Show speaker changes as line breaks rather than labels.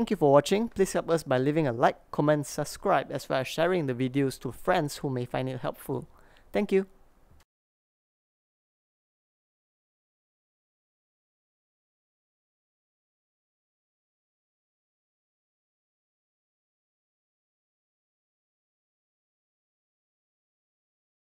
Thank you for watching. Please help us by leaving a like, comment, subscribe, as well as sharing the videos to friends who may find it helpful. Thank you.